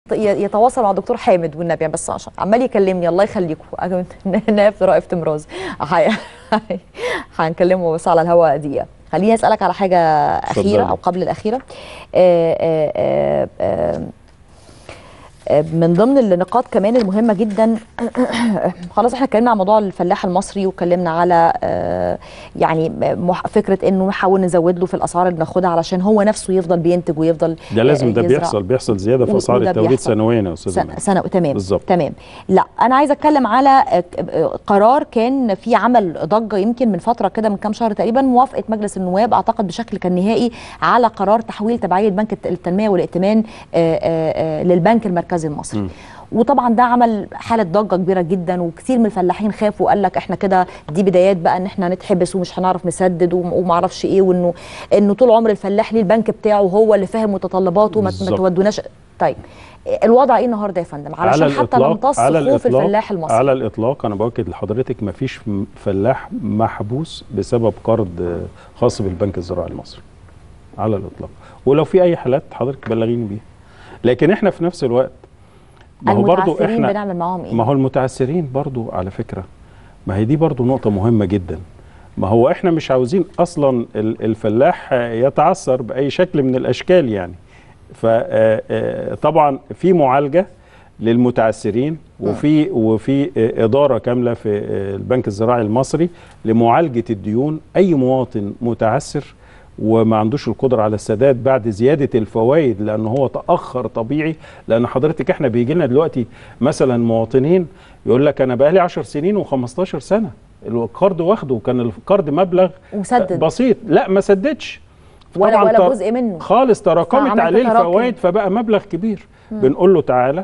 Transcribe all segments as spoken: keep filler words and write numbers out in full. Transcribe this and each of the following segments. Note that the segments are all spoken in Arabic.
يتواصل مع الدكتور حامد والنبي بس عشان عمال يكلمني. الله يخليكم نائب رائف تمراز هنكلمه بس على الهواء دقيقه. خليني اسالك على حاجه اخيره او قبل الاخيره. آآ آآ آآ من ضمن النقاط كمان المهمه جدا خلاص احنا اتكلمنا عن موضوع الفلاح المصري واتكلمنا على يعني فكره انه نحاول نزود له في الاسعار اللي بناخدها علشان هو نفسه يفضل بينتج ويفضل ده لازم ده بيحصل بيحصل زياده في اسعار التوريد سنويا يا استاذ سنة, سنه تمام بالظبط. تمام. لا انا عايزه اتكلم على قرار كان في عمل ضجه يمكن من فتره كده من كام شهر تقريبا، موافقه مجلس النواب اعتقد بشكل كان نهائي على قرار تحويل تبعيه بنك التنميه والائتمان للبنك المركزي المصري. م. وطبعا ده عمل حاله ضجه كبيره جدا، وكثير من الفلاحين خافوا وقال لك احنا كده دي بدايات بقى ان احنا نتحبس ومش هنعرف نسدد وما اعرفش ايه، وانه انه طول عمر الفلاح ليه البنك بتاعه هو اللي فاهم متطلباته ما تودوناش. طيب الوضع ايه النهارده يا فندم علشان حتى نمتص خوف الفلاح المصري؟ على الاطلاق انا باكد لحضرتك ما فيش فلاح محبوس بسبب قرض خاص بالبنك الزراعي المصري على الاطلاق، ولو في اي حالات حضرتك بلغيني بيها. لكن احنا في نفس الوقت ما هو برضو احنا بنعمل معاهم ايه؟ ما هو المتعثرين برضو على فكره، ما هي دي برضو نقطه مهمه جدا. ما هو احنا مش عاوزين اصلا الفلاح يتعثر باي شكل من الاشكال يعني. فطبعا في معالجه للمتعثرين وفي وفي اداره كامله في البنك الزراعي المصري لمعالجه الديون. اي مواطن متعثر وما عندوش القدره على السداد بعد زياده الفوائد لان هو تاخر طبيعي، لان حضرتك احنا بيجي لنا دلوقتي مثلا مواطنين يقول لك انا بقى لي عشر سنين وخمستاشر سنه القرض واخده، وكان القرض مبلغ وسدد بسيط، لا ما سددش ولا ولا جزء منه خالص، تراكمت عليه الفوائد فبقى مبلغ كبير. مم. بنقول له تعالى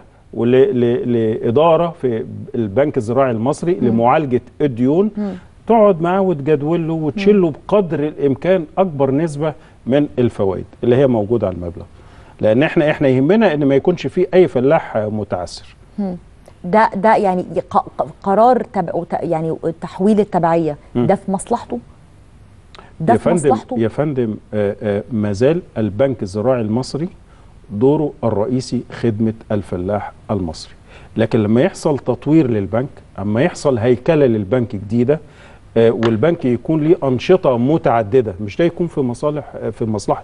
لاداره في البنك الزراعي المصري مم. لمعالجه الديون، مم. تقعد معاه وتجدول له وتشيل له بقدر الامكان اكبر نسبه من الفوائد اللي هي موجوده على المبلغ، لان احنا احنا يهمنا ان ما يكونش فيه اي فلاح متعثر. ده ده يعني قرار تبع يعني تحويل التبعيه ده في مصلحته؟ ده يا في فندم مصلحته؟ يا فندم ما زال البنك الزراعي المصري دوره الرئيسي خدمه الفلاح المصري، لكن لما يحصل تطوير للبنك، اما يحصل هيكله للبنك جديده والبنك يكون ليه أنشطة متعددة، مش ده يكون في مصالح في مصلحة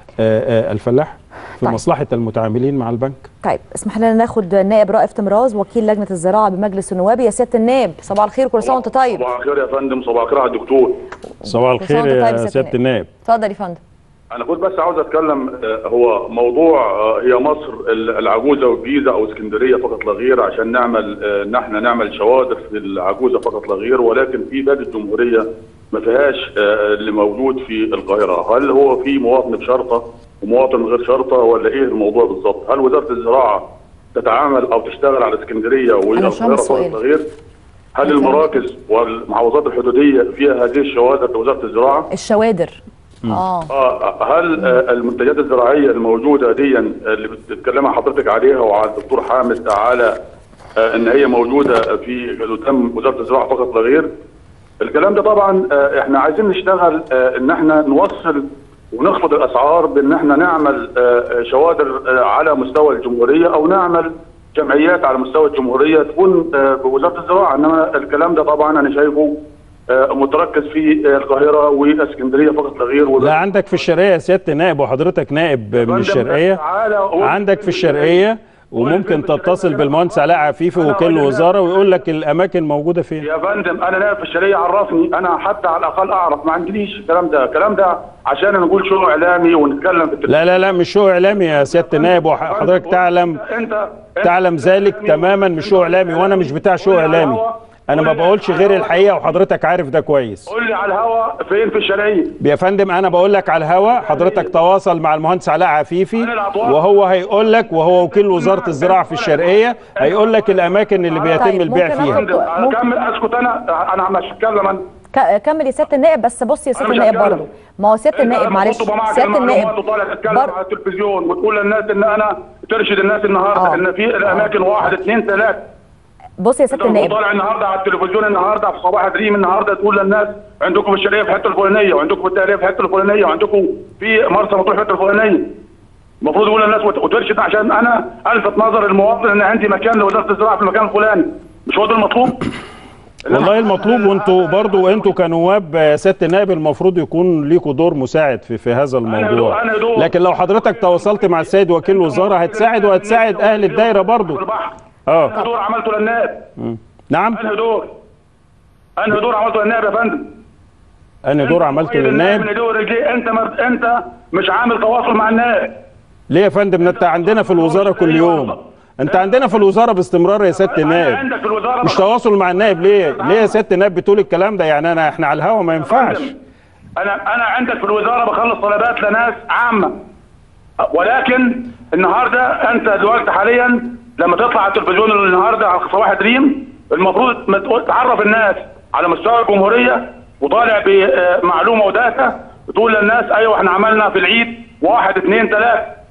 الفلاح، في طيب. مصلحة المتعاملين مع البنك. طيب اسمح لنا ناخد النائب رائف تمراز وكيل لجنة الزراعة بمجلس النواب. يا سيادة النائب صباح الخير، كل سنة وانت طيب. صباح الخير يا فندم. صباح الخير على الدكتور. صباح الخير يا سيادة النائب. اتفضل يا فندم. أنا كنت بس عاوز أتكلم، هو موضوع هي مصر العجوزة والجيزة أو اسكندرية فقط لا غير، عشان نعمل إن احنا نعمل شوادر في العجوزة فقط لا غير، ولكن في بلاد الجمهورية ما فيهاش اللي موجود في القاهرة. هل هو في مواطن بشرطة ومواطن غير شرطة ولا إيه الموضوع بالظبط؟ هل وزارة الزراعة تتعامل أو تشتغل على اسكندرية والقاهرة فقط لا غير؟ هل المراكز والمحافظات الحدودية فيها هذه الشوادر لوزارة الزراعة؟ الشوادر اه اه هل آه المنتجات الزراعيه الموجوده دي اللي بتتكلمها حضرتك عليها وعلى الدكتور حامد على آه ان هي موجوده في قدام وزاره الزراعه فقط لا غير؟ الكلام ده طبعا آه احنا عايزين نشتغل آه ان احنا نوصل ونخفض الاسعار بان احنا نعمل آه شوادر آه على مستوى الجمهوريه او نعمل جمعيات على مستوى الجمهوريه تكون آه بوزاره الزراعه، انما الكلام ده طبعا انا شايفه متركز في القاهره واسكندريه فقط لا غير. لا عندك في الشرقيه يا سياده النائب، وحضرتك نائب من الشرقيه، عندك في الشرقيه وممكن تتصل بالمهندس علاء عفيفي وكيل الوزاره ويقول لك الاماكن موجوده فين. يا فندم انا نائب في الشرقيه، عرفني انا حتى على الاقل اعرف، ما عنديش الكلام ده، الكلام ده عشان نقول شو اعلامي ونتكلم في التلفزيون. لا لا لا مش شو اعلامي يا سياده النائب، وحضرتك تعلم انت تعلم ذلك تماما، مش شو اعلامي، وانا مش بتاع شو اعلامي، انا ما بقولش غير الحقيقه وحضرتك عارف ده كويس. قول لي على الهوا فين في الشرقيه يا فندم؟ انا بقول لك على الهوا، حضرتك تواصل مع المهندس علاء عفيفي وهو هيقول لك، وهو وكيل وزاره الزراعه في الشرقيه، هيقول لك الاماكن اللي بيتم البيع فيها. اكمل اسكت انا انا مش هتكلم انا. كمل يا سياده النائب. بس بص يا سياده النائب برضه، ما هو سياده النائب معلش سياده النائب طالع تتكلم على التلفزيون وتقول للناس ان انا ترشد الناس النهارده ان في الاماكن واحد اثنين ثلاثه. بص يا سياده النائب، طالع النهارده على التلفزيون النهارده في صباح دريم النهارده تقول للناس عندكم في الشرقيه في الحته الفلانيه، وعندكم في التهريب في الحته الفلانيه، وعندكم في مرسى مطروح في الحته الفلانيه. المفروض يقول للناس وترشد عشان انا الفت نظر المواطن ان عندي مكان لوزاره الزراعه في المكان الفلاني. مش هو ده المطلوب؟ والله المطلوب، وانتوا برضو انتوا كنواب سياده النائب المفروض يكون ليكوا دور مساعد في في هذا الموضوع. لكن لو حضرتك تواصلت مع السيد وكيل الوزاره هتساعد وهتساعد اهل الدايره برضو. اه انهي دور عملته للنائب؟ نعم، انهي دور؟ انهي دور عملته للنائب يا فندم؟ انهي دور عملته للنائب؟ انت ما انت مش عامل تواصل مع النائب. ليه يا فندم؟ انت عندنا في الوزاره كل يوم، انت عندنا في الوزاره باستمرار يا سياده النائب. مش تواصل مع النائب ليه؟ ليه يا سياده النائب بتقول الكلام ده؟ يعني انا احنا على الهوا ما ينفعش. انا انا عندك في الوزاره بخلص طلبات لناس عامه، ولكن النهارده انت دلوقتي حاليا لما تطلع على التلفزيون النهارده على صباح دريم المفروض تعرف الناس على مستوى الجمهوريه وطالع بمعلومه وداتا تقول للناس ايوه احنا عملنا في العيد واحد اثنين ثلاثه.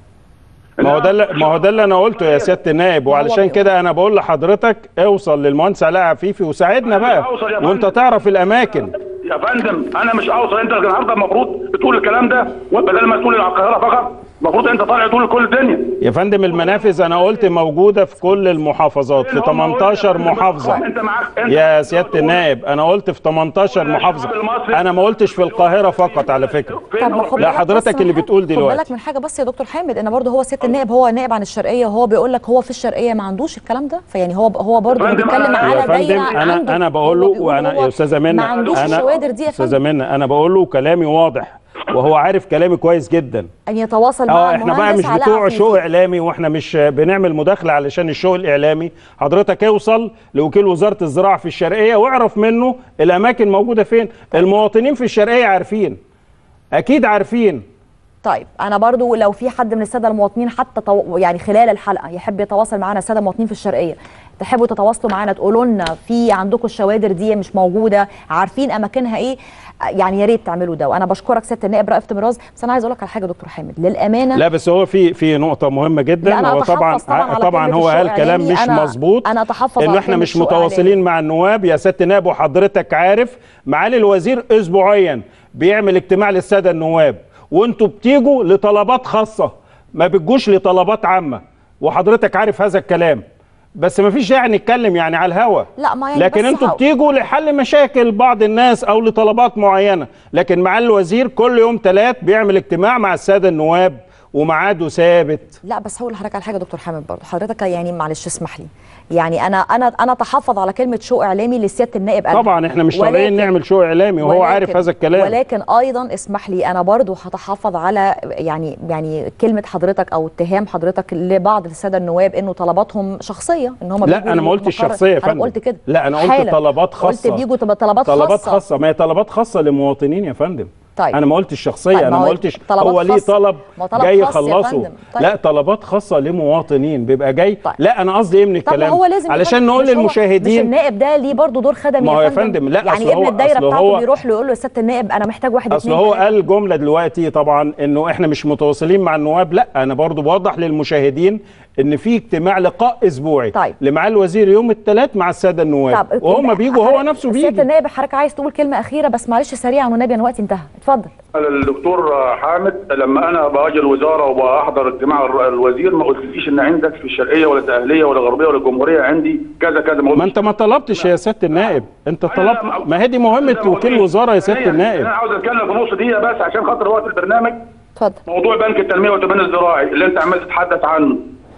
ما هو ده ما هو ده اللي انا قلته يا سياده النائب، وعلشان كده انا بقول لحضرتك اوصل للمهندس علاء عفيفي وساعدنا بقى وانت تعرف الاماكن. يا فندم انا مش اوصل، انت النهارده المفروض بتقول الكلام ده بدل ما تقول على القاهره فقط، المفروض انت طالع تقول لكل الدنيا. يا فندم المنافذ انا قلت موجوده في كل المحافظات في ثمانية عشر محافظه. انت معاك انت يا سياده النائب انا قلت في ثمانية عشر محافظه، انا ما قلتش في القاهره فقط على فكره. لا حضرتك اللي بتقول دلوقتي. خد بالك من حاجه بس يا دكتور حامد، ان برضه هو سياده النائب هو نائب عن الشرقيه وهو بيقول لك هو في الشرقيه ما عندوش الكلام ده، فيعني هو هو برضه بيتكلم على دايره انا عنده. انا بقول له وانا يا استاذه منى ما عندوش الشوادر دي يا فندم. استاذه منى انا بقول له كلامي واضح وهو عارف كلامي كويس جدا. ان يتواصل مع اه احنا بقى مش بتوع شو اعلامي واحنا مش بنعمل مداخله علشان الشو الاعلامي. حضرتك اوصل لوكيل وزاره الزراعه في الشرقيه واعرف منه الاماكن موجوده فين. المواطنين في الشرقيه عارفين، اكيد عارفين. طيب انا برضو لو في حد من الساده المواطنين حتى طو... يعني خلال الحلقه يحب يتواصل معنا الساده المواطنين في الشرقيه، تحبوا تتواصلوا معنا تقولوا لنا في عندكم الشوادر دي مش موجوده، عارفين اماكنها ايه، يعني يا ريت تعملوا ده. وانا بشكرك سياده النائب رائف تمراز. بس انا عايز اقول لك على حاجه دكتور حامد للامانه. لا بس هو في في نقطه مهمه جدا. هو طبعا طبعا, طبعا هو قال كلام مش مظبوط، انا اتحفظ انه احنا مش متواصلين مع النواب. يا سياده النائب وحضرتك عارف معالي الوزير اسبوعيا بيعمل اجتماع للساده النواب وانتوا بتيجوا لطلبات خاصه ما بتجوش لطلبات عامه، وحضرتك عارف هذا الكلام. بس ما فيش داعي نتكلم يعني على الهوا. لا ما يعني لكن انتوا بتيجوا لحل مشاكل بعض الناس او لطلبات معينه. لكن معالي الوزير كل يوم ثلاث بيعمل اجتماع مع الساده النواب وميعاده ثابت. لا بس هقول لحضرتك على حاجه دكتور حامد برضه، حضرتك يعني معلش اسمح لي، يعني انا انا انا اتحفظ على كلمه شو اعلامي لسياده النائب. طبعا احنا مش طالعين نعمل شو اعلامي وهو عارف هذا الكلام. ولكن ايضا اسمح لي انا برضه هتحفظ على يعني يعني كلمه حضرتك او اتهام حضرتك لبعض الساده النواب انه طلباتهم شخصيه، ان هم لا انا ما قلتش شخصيه يا فندم. انا قلت كده. لا انا قلت طلبات خاصه. قلت بيجوا طلبات خاصه. طلبات خاصه، ما هي طلبات خاصه لمواطنين يا فندم. طيب. انا ما قلتش شخصيه. طيب. انا ما قلتش هو ليه طلب, طلب جاي يخلصه. طيب. لا طلبات خاصه لمواطنين بيبقى جاي. طيب. لا انا قصدي ايه من الكلام هو لازم علشان نقول للمشاهدين مش النائب ده ليه برضه دور خدمي ما هو يا فندم. لا يعني ابن الدايره بتاعته بيروح له يقول له يا سياده النائب انا محتاج واحد اصل هو قال جمله دلوقتي طبعا انه احنا مش متواصلين مع النواب. لا انا برضه بوضح للمشاهدين ان في اجتماع لقاء اسبوعي طيب. لمعالي الوزير يوم الثلاث مع الساده النواب وهم بيجوا هو نفسه بيجي. سياده النائب حضرتك عايز تقول كلمه اخيره بس معلش سريعا والنبي انا وقتي انتهى، اتفضل. الدكتور حامد لما انا باجي الوزاره وبحضر اجتماع الوزير ما قلتليش ان عندك في الشرقيه ولا الدقهليه ولا الغربيه ولا الجمهوريه عندي كذا كذا. ما, ما انت ما طلبتش يا سياده النائب، انت طلبت. ما هي دي مهمه وكيل الوزاره يا سياده النائب. انا عاوز اتكلم في نص دقيقه بس عشان خاطر وقت البرنامج. اتفضل. موضوع بنك التنميه والتبني الزراعي اللي انت عمال تتحدث عنه،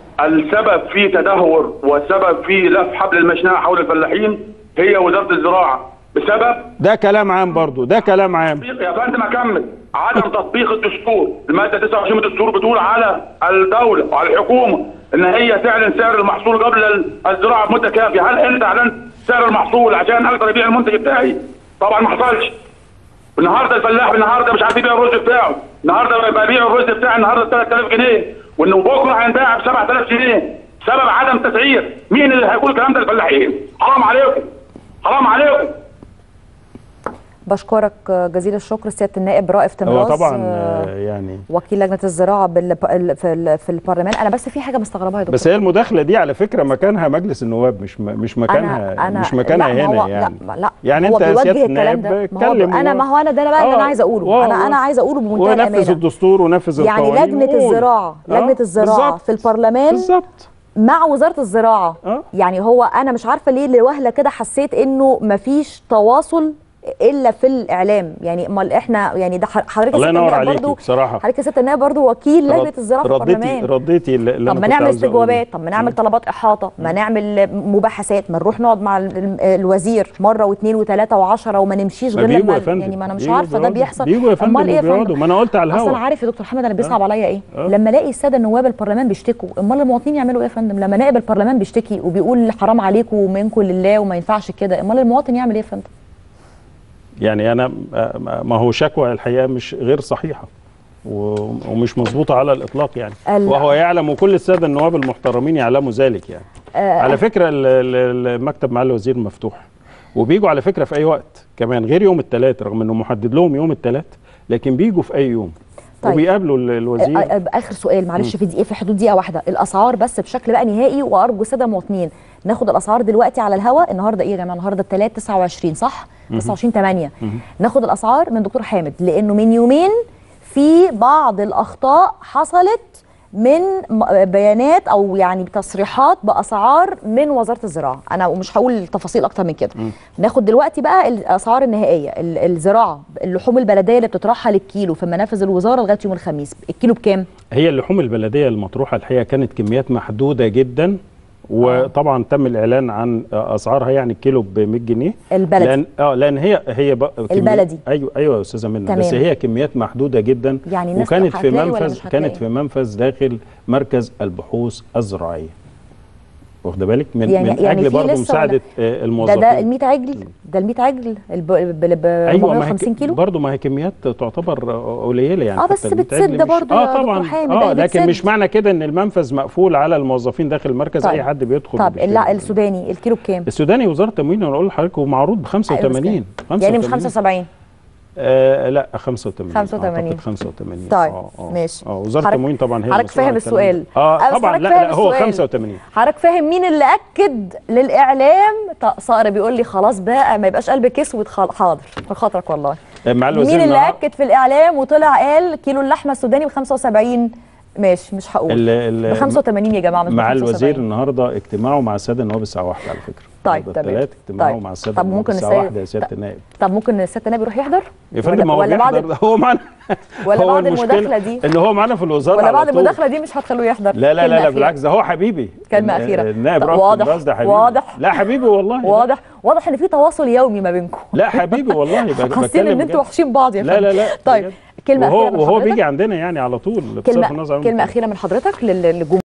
السبب في تدهور والسبب في لف حبل المشنقه حول الفلاحين هي وزاره الزراعه بسبب ده كلام عام برضو. ده كلام عام يا فندم. اكمل. عدم تطبيق الدستور. الماده تسعة وعشرين من الدستور بتقول على الدوله وعلى الحكومه ان هي تعلن سعر المحصول قبل الزراعه بمده كافيه. هل انت اعلنت سعر المحصول عشان اقدر ابيع المنتج بتاعي؟ طبعا ما حصلش. النهارده الفلاح النهارده مش عارف يبيع الرز بتاعه، النهارده ببيع الرز بتاعي النهارده ب ثلاثة آلاف جنيه وانه بكره هينباع ب سبعة آلاف جنيه سبب عدم تسعير. مين اللي هيقول الكلام ده؟ الفلاحين. حرام عليكم، حرام عليكم. بشكرك جزيل الشكر سياده النائب رائف تمراز. هو طبعا يعني وكيل لجنه الزراعه في في البرلمان. انا بس في حاجه مستغرباها يا دكتور، بس هي المداخله دي على فكره مكانها مجلس النواب، مش مش مكانها أنا أنا مش مكانها هنا يعني. لا لا يعني هو انت يا سياده الكلام ده اتكلم. انا ما هو انا ده بقى اللي انا عايزه اقوله. انا انا عايزه اقوله بمنتهى الامانه. ونفذ الدستور ونفذ القوانين. يعني لجنه الزراعه لجنه الزراعه في البرلمان بالظبط مع وزاره الزراعه. أه؟ يعني هو انا مش عارفه ليه لوهله كده حسيت انه مفيش تواصل الا في الاعلام. يعني امال احنا يعني ده حضرتك الله ينور عليكي بصراحه. حضرتك يا ست النائب برضه وكيل لجنه الزراعه في البرلمان. رديتي رديتي طب ما نعمل استجوابات، طب ما نعمل طلبات احاطه، ما نعمل مباحثات، ما نروح نقعد مع الوزير مره واثنين وثلاثه وعشره وما نمشيش غير لما يعني ما انا مش عارفه ده بيحصل. امال ايه يا فندم؟ ما انا قلت على الهوا. اصلا عارف يا دكتور محمد انا بيصعب عليا ايه؟ أه؟ لما الاقي الساده النواب البرلمان بيشتكوا، امال المواطنين يعملوا ايه يا فندم؟ لما نائب البرلمان بيشتكي وبيقول حرام عليكم ومنكم لله وما ينفعش كده، امال المواطن يعمل ايه يا فندم؟ يعني انا ما هو شكوى الحقيقه مش غير صحيحه ومش مظبوطه على الاطلاق يعني، وهو يعلم وكل الساده النواب المحترمين يعلموا ذلك يعني. آه على فكره المكتب مع الوزير مفتوح وبيجوا على فكره في اي وقت كمان غير يوم الثلاث، رغم انه محدد لهم يوم الثلاث لكن بيجوا في اي يوم. طيب. وبيقابلوا الوزير. اخر سؤال معلش في دقيقه، في حدود دقيقه واحده، الاسعار بس بشكل بقى نهائي وارجو الساده المواطنين ناخد الاسعار دلوقتي على الهواء. النهارده ايه يا جماعه؟ النهارده الثلاث تسعة وعشرين صح؟ تسعة وعشرين ثمانية. ناخد الاسعار من دكتور حامد لانه من يومين في بعض الاخطاء حصلت من بيانات او يعني تصريحات باسعار من وزاره الزراعه. انا ومش هقول تفاصيل اكتر من كده. ناخد دلوقتي بقى الاسعار النهائيه. الزراعه اللحوم البلديه اللي بتطرحها للكيلو في منافذ الوزاره لغايه يوم الخميس الكيلو بكام؟ هي اللحوم البلديه المطروحه الحقيقه كانت كميات محدوده جدا، وطبعا تم الاعلان عن اسعارها. يعني الكيلو ب مية جنيه البلدي. لان اه لان هي هي البلدي. ايوه ايوه يا استاذه منى، بس هي كميات محدوده جدا. يعني وكانت في منفذ كانت في منفذ داخل مركز البحوث الزراعيه. واخده بالك من يعني من يعني اجل برضه مساعده الموظفين. ده ده ال مية عجل، ده ال مية عجل ب أيوة أربعمية وخمسين كيلو برضه، ما هي كميات تعتبر قليله يعني. اه بس بتسد برضه اه طبعا اه لكن مش معنى كده ان المنفذ مقفول على الموظفين داخل المركز. طيب. اي حد بيدخل. طب لا السوداني الكيلو بكام؟ السوداني وزاره التموين انا اقول لحضرتك هو معروض ب خمسة وثمانين. يعني مش خمسة وسبعين؟ آه لا خمسة وثمانين. خمسة وثمانين. خمسة وثمانين. طيب آه آه. ماشي. اه وزاره التموين طبعا هي حضرتك فاهم السؤال. اه طبعا لا لا هو خمسة وثمانين. حضرتك فاهم مين اللي اكد للاعلام؟ صقر بيقول لي خلاص بقى ما يبقاش قلبك اسود. حاضر في خاطرك والله. مع الوزير مين اللي اكد في الاعلام وطلع قال كيلو اللحمه السوداني ب خمسة وسبعين؟ ماشي مش هقول ب خمسة وثمانين يا جماعه. مع الوزير النهارده اجتماعه مع الساده النواب الساعه واحدة على فكره. طيب تمام. اجتماعه مع الساده النواب الساعه واحدة يا سياده النائب. طب ممكن السياده النائب يروح يحضر؟ يا فندم ما هو ولا بعد هو معانا ولا بعد المداخله دي ان هو معانا في الوزاره ولا بعد المداخله دي مش هتخلوه يحضر؟ لا لا لا, لا بالعكس ده هو حبيبي. كلمه اخيره. النائب رافض الراس ده حبيبي. واضح لا حبيبي والله. واضح واضح ان في تواصل يومي ما بينكم. لا حبيبي والله. حاسين ان انتوا وحشين بعض يا فندم. لا لا لا طيب كلمه اخيره من حضرتك. وهو بيجي عندنا يعني على طول. كلمه كلمه اخيره من حضرتك للجمهور.